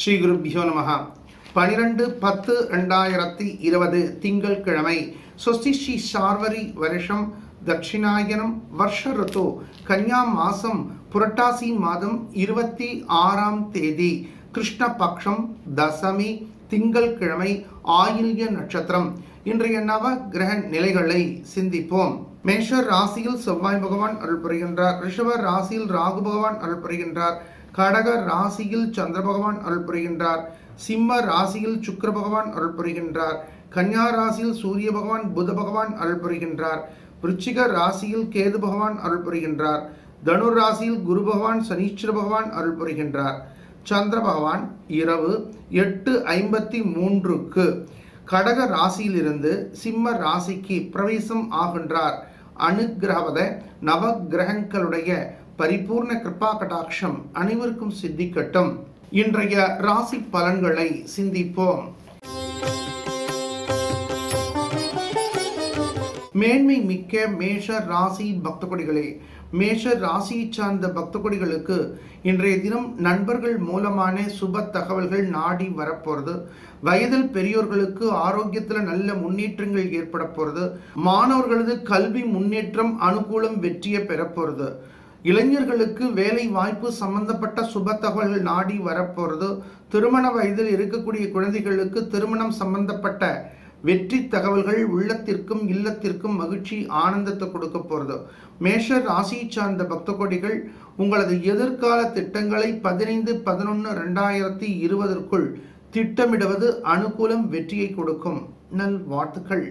ஸ்ரீ குருபியோ நமஹ. 12/10/2020 திங்கட்கிழமை. ஸ்வஸ்தி ஸ்ரீ சார்வரி வருஷம் தட்சிணாயனம் வருஷ ருத்து கன்யா மாசம் புரட்டாசி மாதம் 26ஆம் தேதி கிருஷ்ண பக்ஷம் தசமி திங்கட்கிழமை ஆயில்ய நட்சத்திரம். இன்றைய நவ கிரக நிலைகளை சிந்திப்போம். மேஷ ராசியில் செவ்வாய் பகவான் அருள் புரிகின்றார். ரிஷப ராசியில் ராகு பகவான் அருள் புரிகின்றார். கடக ராசியில் சந்திர பகவான் அருள் புரிகின்றார். சிம்ம ராசியில் சுக்கிர பகவான் அருள் புரிகின்றார். கன்யா ராசியில் சூரிய பகவான் புத பகவான் அருள் புரிகின்றார். விருச்சிக ராசியில் கேது பகவான் அருள் புரிகின்றார். தனு ராசியில் குரு பகவான் சனீஸ்வர பகவான் அருள் புரிகின்றார். சந்திர பகவான் இரவு 8:53 கடக ராசியிலிருந்து சிம்ம ராசிக்கு பிரவேசம் ஆகின்றார். அனுகிரகவத நவ கிரகங்களுடைய பரிபூர்ண கிருபா கடாட்சம் அனைவருக்கும் சித்திக்கட்டும். இன்றைய ராசி பலன்களை சிந்திப்போம். மேன்மை மிக்க மேஷ ராசி பக்த கொடிகளே, மேஷ ராசியை சார்ந்த பக்த கொடிகளுக்கு இன்றைய தினம் நண்பர்கள் மூலமான சுப தகவல்கள் நாடி வரப்போறது. வயதில் பெரியோர்களுக்கு ஆரோக்கியத்தில் நல்ல முன்னேற்றங்கள் ஏற்பட போறது. மாணவர்களது கல்வி முன்னேற்றம் அனுகூலம் வெற்றியை பெற போறது. இளைஞர்களுக்கு வேலை வாய்ப்பு சம்பந்தப்பட்ட சுப தகவல்கள் நாடி வரப்போறது. திருமண வயதில் இருக்கக்கூடிய குழந்தைகளுக்கு திருமணம் சம்பந்தப்பட்ட வெற்றி தகவல்கள் உள்ளத்திற்கும் இல்லத்திற்கும் மகிழ்ச்சி ஆனந்தத்தை கொடுக்க போறது. மேஷ ராசியை சார்ந்த பக்த கோடிகள் உங்களது எதிர்கால திட்டங்களை 15/11/2020 திட்டமிடுவது அனுகூலம் வெற்றியை கொடுக்கும். நல் வாழ்த்துக்கள்.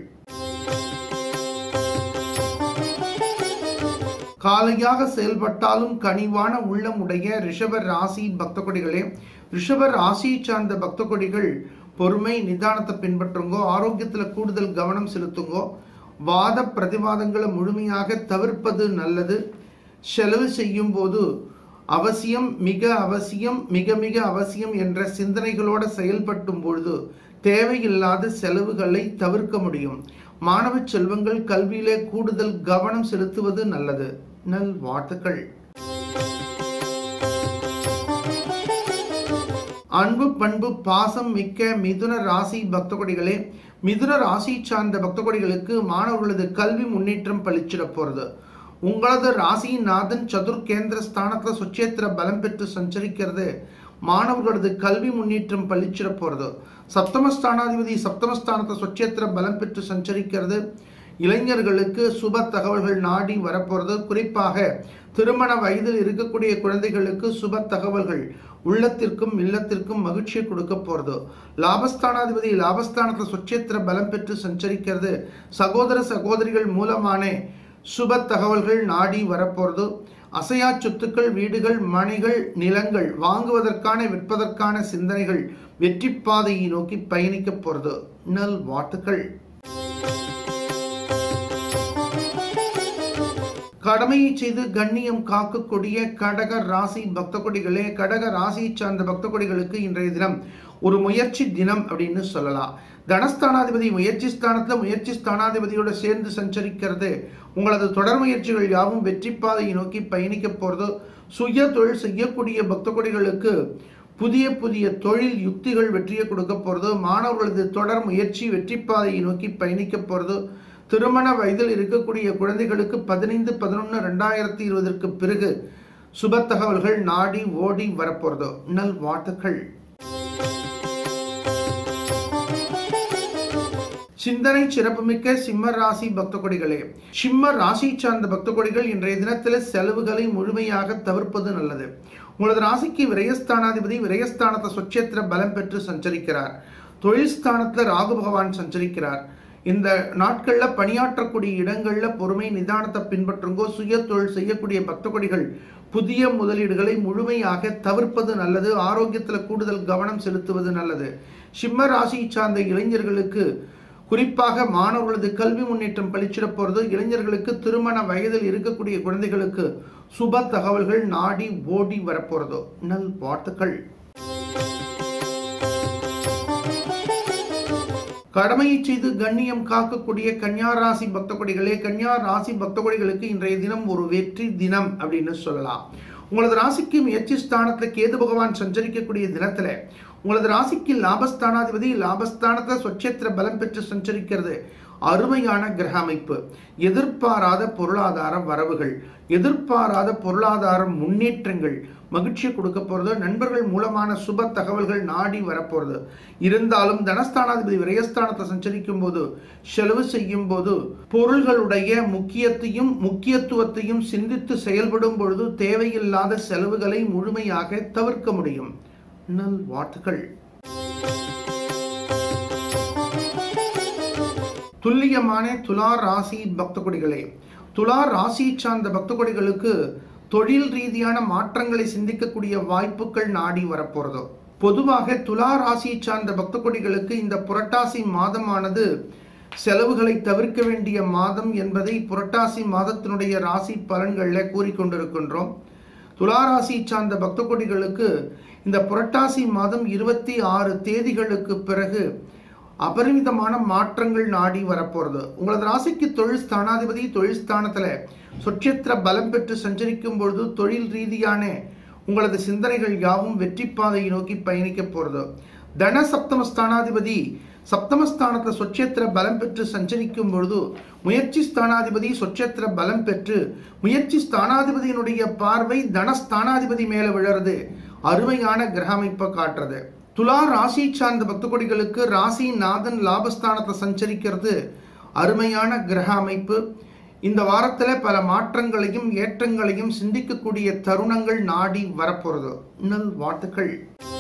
காலையாக செயல்பட்டாலும் கனிவான உள்ளம் உடைய ரிஷப ராசி பக்த கொடிகளே, ரிஷப ராசியை சார்ந்த பக்த கொடிகள் பொறுமை நிதானத்தை பின்பற்றுங்கோ. ஆரோக்கியத்தில் கூடுதல் கவனம் செலுத்துங்கோ. வாத பிரதிவாதங்களை முழுமையாக தவிர்ப்பது நல்லது. செலவு செய்யும் போது அவசியம் மிக அவசியம் மிக மிக அவசியம் என்ற சிந்தனைகளோடு செயல்படும் பொழுது தேவையில்லாத செலவுகளை தவிர்க்க முடியும். மாணவ செல்வங்கள் கல்வியிலே கூடுதல் கவனம் செலுத்துவது நல்லது. நல் வாழ்த்துக்கள். அன்பு பண்பு பாசம் மிக்க மிதுன ராசி பக்த கொடிகளே, மிதுன ராசி சார்ந்த பக்த கொடிகளுக்கு மாணவர்களது கல்வி முன்னேற்றம் பளிச்சிட போறது. உங்களது ராசியின் நாதன் சதுர் கேந்திர ஸ்தானத்தில் சுச்சேத்திர பலம் பெற்று சஞ்சரிக்கிறது. மாணவர்களது கல்வி முன்னேற்றம் பளிச்சிட போறது. சப்தமஸ்தானாதிபதி சப்தமஸ்தானத்தை சுச்சேத்திர பலம் பெற்று சஞ்சரிக்கிறது. இளைஞர்களுக்கு சுப தகவல்கள் நாடி வரப்போறது. குறிப்பாக திருமண வயதில் இருக்கக்கூடிய குழந்தைகளுக்கு சுப தகவல்கள் உள்ளத்திற்கும் இல்லத்திற்கும் மகிழ்ச்சியை கொடுக்க போறது. லாபஸ்தானாதிபதி லாபஸ்தானத்தை சுச்சேத்திர பலம் பெற்று சஞ்சரிக்கிறது. சகோதர சகோதரிகள் மூலமான சுப தகவல்கள் நாடி வரப்போறது. அசையா சொத்துக்கள் வீடுகள் மனைகள் நிலங்கள் வாங்குவதற்கான விற்பதற்கான சிந்தனைகள் வெற்றி பாதையை நோக்கி பயணிக்க போறது. நல் வாழ்த்துக்கள். கடமையை செய்து கண்ணியம் காக்கக்கூடிய கடக ராசி பக்த கொடிகளே, கடக ராசியை சார்ந்த பக்த கொடிகளுக்கு இன்றைய தினம் ஒரு முயற்சி தினம் அப்படின்னு சொல்லலாம். தனஸ்தானாதிபதி முயற்சி ஸ்தானத்தில் முயற்சி ஸ்தானாதிபதியோடு சேர்ந்து சஞ்சரிக்கிறது. உங்களது தொடர் முயற்சிகள் யாவும் வெற்றி பாதையை நோக்கி பயணிக்க போகிறது. சுய தொழில் செய்யக்கூடிய பக்த கொடிகளுக்கு புதிய புதிய தொழில் யுக்திகள் வெற்றியை கொடுக்க போகிறது. மாணவர்களது தொடர் முயற்சி வெற்றி பாதையை நோக்கி பயணிக்க போகிறது. திருமண வயதில் இருக்கக்கூடிய குழந்தைகளுக்கு 15/11/2020 பிறகு சுப தகவல்கள் நாடி ஓடி வரப்போறது. நல் வாழ்த்துக்கள். சிந்தனை சிறப்புமிக்க சிம்ம ராசி பக்த கொடிகளே, சிம்ம ராசி சார்ந்த பக்த கொடிகள் இன்றைய தினத்தில் செலவுகளை முழுமையாக தவிர்ப்பது நல்லது. உங்களது ராசிக்கு விரயஸ்தானாதிபதி விரயஸ்தானத்தை சுச்சேத்திர பலம் பெற்று சஞ்சரிக்கிறார். தொழில் ஸ்தானத்தில் ராகு பகவான் சஞ்சரிக்கிறார். இந்த நாட்களில் பணியாற்றக்கூடிய இடங்களில் பொறுமை நிதானத்தை பின்பற்றுங்கோ. சுய தொழில் செய்யக்கூடிய பக்த கொடிகள் புதிய முதலீடுகளை முழுமையாக தவிர்ப்பது நல்லது. ஆரோக்கியத்தில் கூடுதல் கவனம் செலுத்துவது நல்லது. சிம்ம ராசியை சார்ந்த இளைஞர்களுக்கு குறிப்பாக மாணவர்களது கல்வி முன்னேற்றம் பளிச்சிட போகிறது. இளைஞர்களுக்கு திருமண வயதில் இருக்கக்கூடிய குழந்தைகளுக்கு சுப தகவல்கள் நாடி ஓடி வரப்போறது. நல் வாழ்த்துக்கள். கடமையை செய்து கண்ணியம் காக்கக்கூடிய கன்யா ராசி பக்த கொடிகளே, கன்யா ராசி பக்த கொடிகளுக்கு இன்றைய தினம் ஒரு வெற்றி தினம் அப்படின்னு சொல்லலாம். உங்களது ராசிக்கு முயற்சி ஸ்தானத்தில் கேது பகவான் சஞ்சரிக்கக்கூடிய தினத்தில் உங்களது ராசிக்கு லாபஸ்தானாதிபதி லாபஸ்தானத்தை சொச்சேத்திர பலம் பெற்று சஞ்சரிக்கிறது. அருமையான கிரக அமைப்பு. எதிர்பாராத பொருளாதார வரவுகள், எதிர்பாராத பொருளாதார முன்னேற்றங்கள், மகிழ்ச்சியை கொடுக்க போறது. நண்பர்கள் மூலமான சுப தகவல்கள் நாடி வரப்போறது. இருந்தாலும் தனஸ்தானாதிபதி விரயஸ்தானத்தை சஞ்சரிக்கும் போது, செலவு செய்யும் போது பொருள்களுடைய முக்கியத்துவத்தையும் சிந்தித்து செயல்படும் பொழுது தேவையில்லாத செலவுகளை முழுமையாக தவிர்க்க முடியும். நல் வாழ்த்துக்கள். துல்லியமான துலா ராசி பக்த கொடிகளே, துலா ராசி சார்ந்த பக்த கொடிகளுக்கு தொழில் ரீதியான மாற்றங்களை சிந்திக்கக்கூடிய வாய்ப்புகள் நாடி வரப்போறது. பொதுவாக துலா ராசி சார்ந்த பக்த கொடிகளுக்கு இந்த புரட்டாசி மாதமானது செலவுகளை தவிர்க்க வேண்டிய மாதம் என்பதை புரட்டாசி மாதத்தினுடைய ராசி பலன்களில் கூறிக்கொண்டிருக்கின்றோம். துலா ராசி சார்ந்த பக்த கொடிகளுக்கு இந்த புரட்டாசி மாதம் 26 தேதிகளுக்கு பிறகு அபரிமிதமான மாற்றங்கள் நாடி வரப்போறது. உங்களது ராசிக்கு தொழில் ஸ்தானாதிபதி தொழில் ஸ்தானத்துல சொச்சேத்திர பலம் பெற்று சஞ்சரிக்கும் பொழுது தொழில் ரீதியான உங்களது சிந்தனைகள் யாவும் வெற்றி பாதையை நோக்கி பயணிக்க போறது. தன சப்தம ஸ்தானாதிபதி சப்தமஸ்தானத்தில் சொச்சேத்திர பலம் பெற்று சஞ்சரிக்கும் பொழுது முயற்சி ஸ்தானாதிபதி சொச்சேத்திர பலம் பெற்று முயற்சி ஸ்தானாதிபதியினுடைய பார்வை தனஸ்தானாதிபதி மேல விழறது. அருமையான கிரக அமைப்பை காட்டுறது. துலா ராசி சார்ந்த பக்த கொடிகளுக்கு ராசி நாதன் லாபஸ்தானத்தை சஞ்சரிக்கிறது. அருமையான கிரக அமைப்பு. இந்த வாரத்தில் பல மாற்றங்களையும் ஏற்றங்களையும் சிந்திக்கக்கூடிய தருணங்கள் நாடி வரப்போறது. நல் வாழ்த்துக்கள்.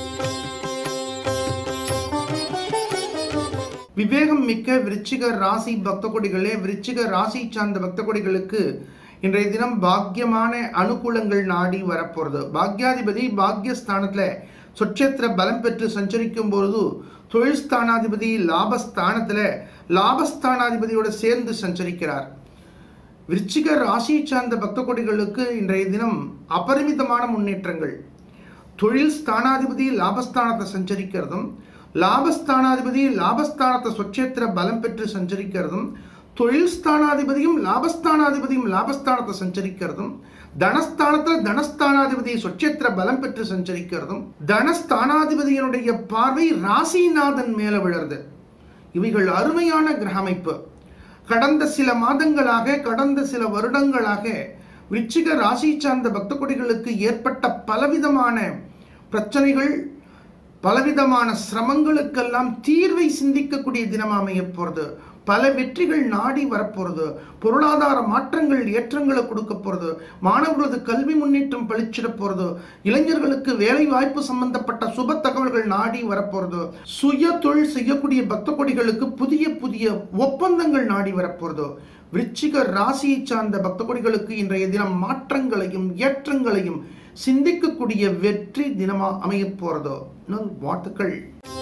விவேகம் மிக்க விருச்சிக ராசி பக்த கொடிகளே, விருச்சிக ராசி சார்ந்த பக்த கொடிகளுக்கு இன்றைய தினம் பாக்கியமான அனுகூலங்கள் நாடி வரப்போறது. பாக்யாதிபதி பாக்யஸ்தானத்துல சொச்சேத்திர பலம் பெற்று சஞ்சரிக்கும் பொழுது தொழில் ஸ்தானாதிபதி லாபஸ்தானாதிபதியோடு சேர்ந்து சஞ்சரிக்கிறார். விருச்சிக ராசி சார்ந்த பக்த கொடிகளுக்கு இன்றைய தினம் அபரிமிதமான முன்னேற்றங்கள். தொழில் ஸ்தானாதிபதி லாபஸ்தானத்தை சஞ்சரிக்கிறதும் லாபஸ்தானாதிபதி லாபஸ்தானத்தை சொச்சேத்திர பலம் பெற்று சஞ்சரிக்கிறதும் தொழில் ஸ்தானாதிபதியும் லாபஸ்தானத்தை சஞ்சரிக்கிறதும் தனஸ்தானத்தில் தனஸ்தானாதிபதி சொச்சேத்திர பலம் பெற்று சஞ்சரிக்கிறதும் தனஸ்தானாதிபதியினுடைய பார்வை ராசிநாதன் மேல விழறது. இவைகள் அருமையான கிரக அமைப்பு. கடந்த சில மாதங்களாக கடந்த சில வருடங்களாக விருச்சிக ராசி சார்ந்த பக்த கொடிகளுக்கு ஏற்பட்ட பலவிதமான பிரச்சனைகள் பலவிதமான சிரமங்களுக்கெல்லாம் தீர்வை சிந்திக்கக்கூடிய தினம் அமைய போறது. பல வெற்றிகள் நாடி வரப்போறது. பொருளாதார மாற்றங்கள் ஏற்றங்களை கொடுக்க போறது. மாணவர்களது கல்வி முன்னேற்றம் பளிச்சிட போறது. இளைஞர்களுக்கு வேலை வாய்ப்பு சம்பந்தப்பட்ட சுப தகவல்கள் நாடி வரப்போறது. சுய தொழில் செய்யக்கூடிய பக்த கொடிகளுக்கு புதிய புதிய ஒப்பந்தங்கள் நாடி வரப்போறது. விருச்சிக ராசியை சார்ந்த பக்த கொடிகளுக்கு இன்றைய தினம் மாற்றங்களையும் ஏற்றங்களையும் சிந்திக்கக்கூடிய வெற்றி தினமா அமைய போறதோ. வாழ்த்துக்கள்.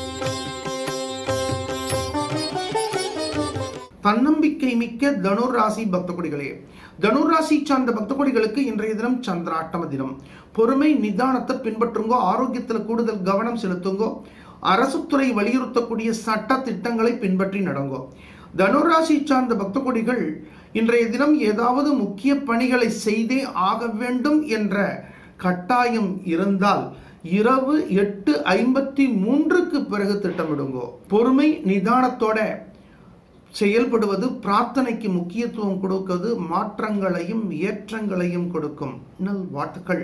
தன்னம்பிக்கை மிக்க தனுர் ராசி பக்த கொடிகளே, தனுர் ராசி சார்ந்த பக்த கொடிகளுக்கு இன்றைய தினம் சந்திராட்டம தினம். பொறுமை நிதானத்தை பின்பற்றுங்கோ. ஆரோக்கியத்தில் கூடுதல் கவனம் செலுத்துங்கோ. அரசுத்துறை வலியுறுத்தக்கூடிய சட்ட திட்டங்களை பின்பற்றி நடங்கோ. தனுர் ராசி சார்ந்த பக்த கொடிகள் இன்றைய தினம் ஏதாவது முக்கிய பணிகளை செய்தே ஆக வேண்டும் என்ற கட்டாயம் இருந்தால் இரவு 8:53 பிறகு திட்டமிடுங்கோ. பொறுமை நிதானத்தோட செயல்படுவது பிரார்த்தனைக்கு முக்கியத்துவம் கொடுக்கிறது. மாற்றங்களையும் ஏற்றங்களையும் கொடுக்கும். நல் வாழ்த்துக்கள்.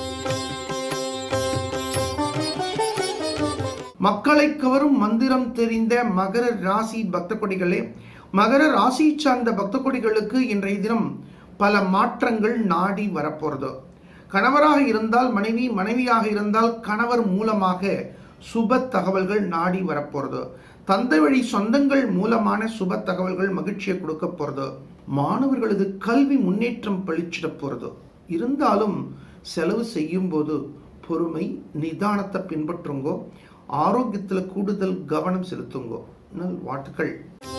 மக்களை கவரும் மந்திரம் தெரிந்த மகர ராசி பக்த கொடிகளே, மகர ராசி சார்ந்த பக்த கொடிகளுக்கு இன்றைய தினம் பல மாற்றங்கள் நாடி வரப்போறது. கணவராக இருந்தால் மனைவி, மனைவியாக இருந்தால் கணவர் மூலமாக சுப தகவல்கள் நாடி வரப்போறது. தந்தை வழி சொந்தங்கள் மூலமான சுப தகவல்கள் மகிழ்ச்சியை கொடுக்க போறது. மாணவர்களது கல்வி முன்னேற்றம் பளிச்சிட போறது. இருந்தாலும் செலவு செய்யும் போது பொறுமை நிதானத்தை பின்பற்றுங்கோ. ஆரோக்கியத்தில் கூடுதல் கவனம் செலுத்துங்கோ. நல் வாழ்த்துக்கள்.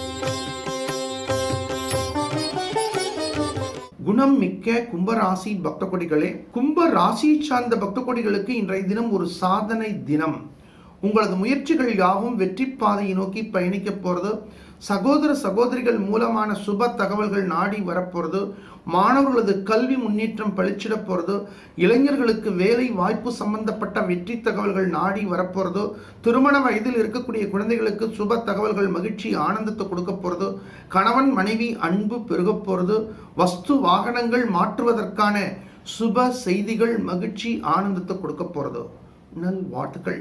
குணம் மிக்க கும்பராசி பக்த கொடிகளே, கும்ப ராசி சார்ந்த பக்த கொடிகளுக்கு இன்றைய தினம் ஒரு சாதனை தினம். உங்களது முயற்சிகள் யாவும் வெற்றி பாதையை நோக்கி பயணிக்க போறது. சகோதர சகோதரிகள் மூலமான சுப தகவல்கள் நாடி வரப்போகிறது. மாணவர்களது கல்வி முன்னேற்றம் பளிச்சிட போகிறது. இளைஞர்களுக்கு வேலை வாய்ப்பு சம்பந்தப்பட்ட வெற்றி தகவல்கள் நாடி வரப்போகிறது. திருமண வயதில் இருக்கக்கூடிய குழந்தைகளுக்கு சுப தகவல்கள் மகிழ்ச்சி ஆனந்தத்தை கொடுக்க போகிறது. கணவன் மனைவி அன்பு பெருக போகிறது. வஸ்து வாகனங்கள் மாற்றுவதற்கான சுப செய்திகள் மகிழ்ச்சி ஆனந்தத்தை கொடுக்க போகிறது. நல்வாழ்த்துக்கள்.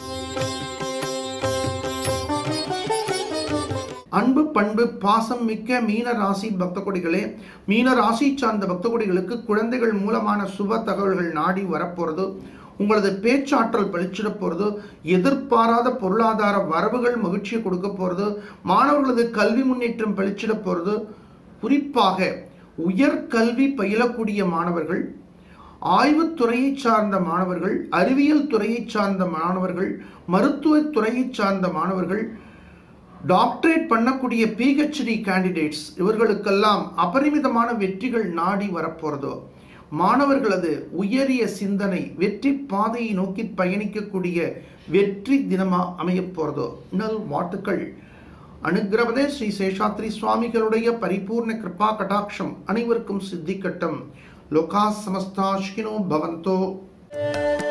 அன்பு பண்பு பாசம் மிக்க மீன ராசி பக்த கொடிகளே, மீன ராசி சார்ந்த பக்த கொடிகளுக்கு குழந்தைகள் மூலமான சுப தகவல்கள் நாடி வரப்போகிறது. உங்களது பேச்சாற்றல் பளிச்சிட போகிறது. எதிர்பாராத பொருளாதார வரவுகள் மகிழ்ச்சியை கொடுக்க போகிறது. மாணவர்களது கல்வி முன்னேற்றம் பளிச்சிட போகிறது. குறிப்பாக உயர்கல்வி பயிலக்கூடிய மாணவர்கள், ஆய்வுத்துறையை சார்ந்த மாணவர்கள், அறிவியல் துறையை சார்ந்த மாணவர்கள், மருத்துவ துறையை சார்ந்த மாணவர்கள், டாக்டரேட் பண்ணக்கூடிய PhD கேண்டிடேட்ஸ், இவர்களுக்கெல்லாம் அபரிமிதமான வெற்றிகள் நாடி வரப்போறதோ. மாணவர்களது உயரிய சிந்தனை வெற்றி பாதையை நோக்கி பயணிக்கக்கூடிய வெற்றி தினமா அமைய போறதோ. நல் வாழ்த்துக்கள். அனுக்கிரபதே ஸ்ரீ சேஷாத்ரி சுவாமிகளுடைய பரிபூர்ண கிருபா கடாட்சம் அனைவருக்கும் சித்திக்கட்டும். லோகா சமஸ்தா சுகினோ பவந்தோ.